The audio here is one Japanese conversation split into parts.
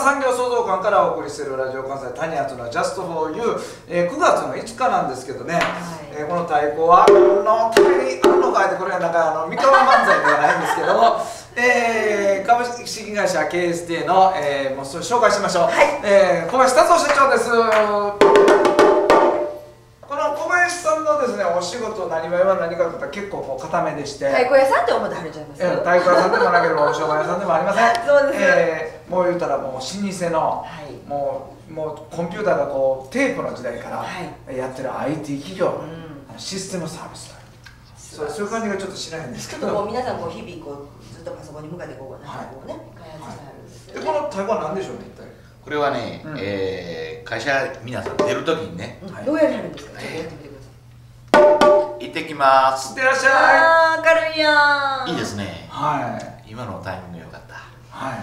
産業創造館からお送りしているラジオ関西谷厚の Just for You、9月の5日なんですけどね、この太鼓はのためにあるのかいって、これはなんか三河漫才ではないんですけども、株式会社 KST の、もうそれ紹介しましょう、小林達夫社長です。この小林さんのですね、お仕事何は何かといったら結構こう固めでして、 太鼓屋さんって思ってはれちゃいます。 太鼓屋さんでもなければお商売屋さんでもありません。 そうです。 もう言うたらもう老舗の、もうコンピューターがこうテープの時代からやってる IT 企業、システムサービスそういう感じがちょっとしないんですけど、 もう皆さんこう日々こうずっとパソコンに向かってこうなんかこうね開発してあるんですよね。 この太鼓は何でしょうね、一体。 これはね、会社皆さん出るときにね、 どうやってやるんですか。ちょっとやってみてください。 行ってきます。 いってらっしゃい。 明るいやん。 いいですね。 はい。 今のタイミング良かった。 はい。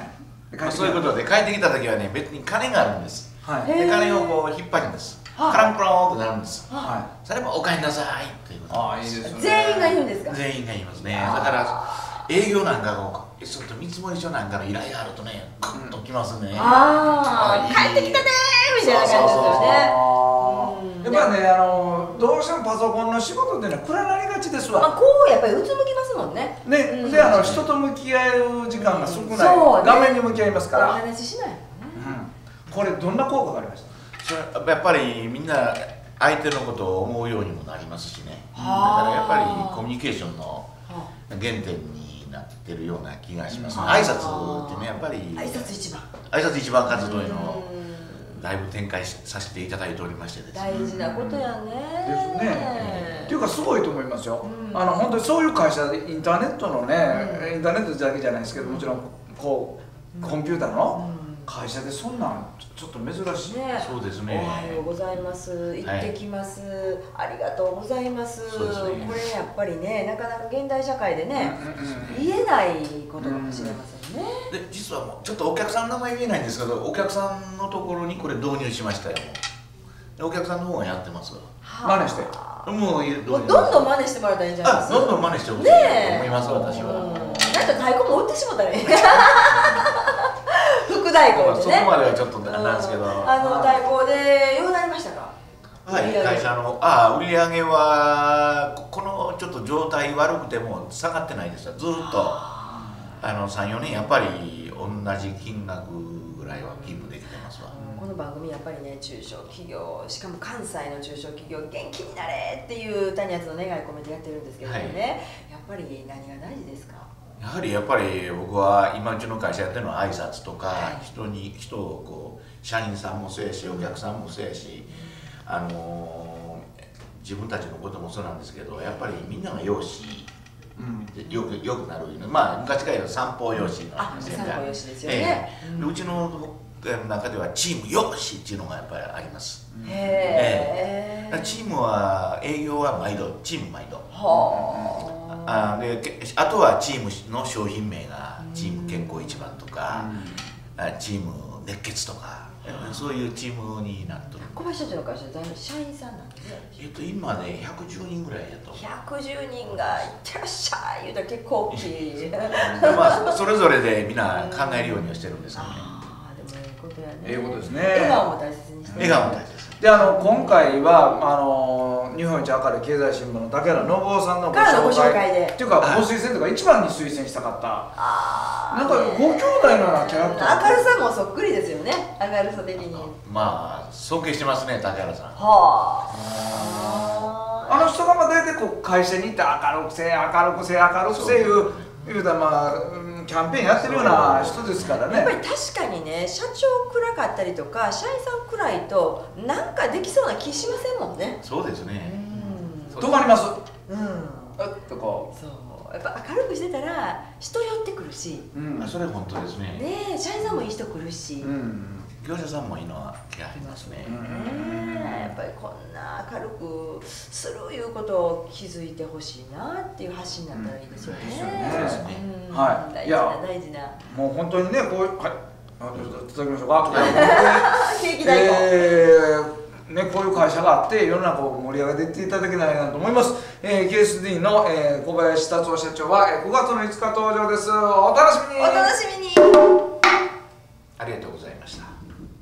そういうことで帰ってきたときはね、別に鐘があるんです。で鐘をこう引っ張るんです。カランコロンとなるんです。それもお帰りなさいということ。 ああ、いいですね。 全員が言うんですか。 全員が言いますね。だから営業なんかをちょっと見積もり書なんかの依頼があるとね、グッときますね。 ああ、帰ってきたねーみたいな感じですよね。 やっぱりね、どうしてもパソコンの仕事っていうのは暗なりがちですわ。 こうやっぱりうつむきますもんね。 ね、で人と向き合う時間が少ない。画面に向き合いますから。 お話ししない。 これどんな効果がありました。 やっぱりみんな相手のことを思うようにもなりますしね。だからやっぱりコミュニケーションの原点になってるような気がします。挨拶ってね、やっぱり挨拶一番活動のだいぶ展開させていただいておりましてですね。 大事なことやね。 ですね。っていうかすごいと思いますよ。本当にそういう会社でインターネットのね、インターネットだけじゃないですけど、もちろんこうコンピューターの会社でそんなんちょっと珍しい。 そうですね。 おはようございます。行ってきます。ありがとうございます。これやっぱりね、なかなか現代社会でね、言えないことかもしれませんね。 で、実はもうちょっとお客さんの名前言えないんですけど、お客さんのところにこれ導入しましたよ。お客さんの方がやってますわ。 真似して。 もうどんどん真似してもらったらいいんじゃないですか。 どんどん真似してほしいと思います、私は。 なんか太鼓も売ってしもたらいい。副太鼓でね。 そこまではちょっとなんですけど。 太鼓でようなりましたか。 はい、会社の売り上げはこのちょっと状態悪くても下がってないですよ。ずっと3、4年やっぱり同じ金額ぐらいはキープできてますわ。 この番組やっぱりね、中小企業、しかも関西の中小企業元気になれっていう谷厚の願い込めてやってるんですけどね、やっぱり何が大事ですか。 やっぱり僕は今うちの会社やってるのは挨拶とか、人をこう社員さんもそうやしお客さんもそうやし、自分たちのこともそうなんですけど、やっぱりみんなが容姿よくなる、昔から言う散歩容姿の話散歩容姿ですよね。 うちの中ではチーム容姿っていうのがやっぱりあります。チームは営業は毎度チーム毎度。あとはチームの商品名がチーム健康一番とか、チーム熱血とか、そういうチームになってる。 小林社長の会社で社員さんなんですね。 今ね110人ぐらいやと。 110人がいってらっしゃい言うたら結構大きい。 それぞれでみんな考えるようにはしてるんですよね。 でもいいことやね。 いいことですね。 笑顔も大切にして。 笑顔も大切です。 で今回は日本一明るい経済新聞の竹原信夫さんのご紹介でっていうかご推薦とか一番に推薦したかった。なんかご兄弟のようなキャラクター。 明るさもそっくりですよね。明るさ的に。 尊敬してますね、竹原さん。 あの人が大体こう会社に行って明るくせいうたキャンペーンやってるような人ですからね。 やっぱり確かにね、社長暗かったりとか社員さん暗いとなんかできそうな気しませんもんね。 そうですね。 止まります。とこう。 そう。やっぱ明るくしてたら人寄ってくるし。 それ本当ですね。 ね、社員さんもいい人来るし。 業者さんもいいのは気がありますね。 やっぱりこんな明るくするいうことを気づいてほしいなっていう発信になったらいいですよね。 はい。 大事な。 もう本当にね、こういういただきましょうか。 ケーキ大根。 こういう会社があって世の中を盛り上げていっていただけないなと思います。KSD の小林達夫社長は9月の5日登場です。お楽しみに。 お楽しみに。 りがとうございました。